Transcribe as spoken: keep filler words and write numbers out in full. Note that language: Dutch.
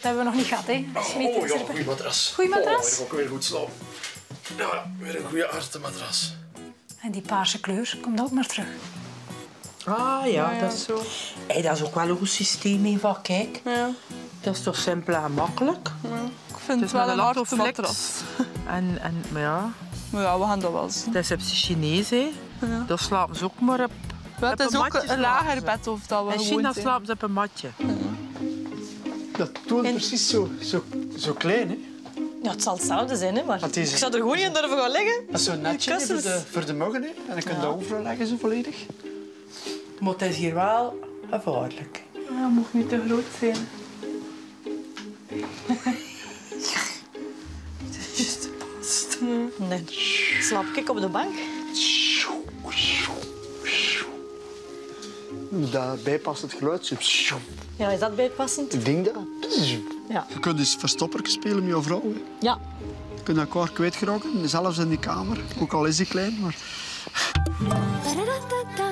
Dat hebben we nog niet gehad, hè? Smit, Oh ja, goede matras. Goeie matras? Oh, dan kan ik weer goed slapen. Ja, weer een goede matras. En die paarse kleur komt ook maar terug. Ah ja, ja, ja. Dat is zo. Hey, dat is ook wel een goed systeem, Eva. Kijk. Ja. Dat is toch simpel en makkelijk? Ja. Ik vind het, het wel een hard matras. En, en, maar ja... Maar ja, we gaan dat wel zien. Dat is op zijn Chinees, hè. Ja. Daar slapen ze ook maar op. Ja, het is ook een lager bed of dat we in gewoon China slapen ze op een matje. Ja. Dat toont en... precies zo, zo, zo klein, hè. Ja, het zal hetzelfde zijn, hè, maar deze... ik zou er gewoon niet in durven gaan liggen. Dat is zo netje voor de, voor de muggen, hè. En dan kun je ja. dat overal leggen, zo volledig. Maar het is hier wel gevaarlijk. Ja, het mag niet te groot zijn. Het is juist past. Nee. Slaap ik op de bank? Dat bijpassend geluid. Ja, is dat bijpassend? Ik denk dat. Ja. Je kunt dus verstoppertjes spelen met je vrouw. Hè. Ja. Je kunt elkaar kwijtgeraken, zelfs in die kamer. Ook al is die klein, maar...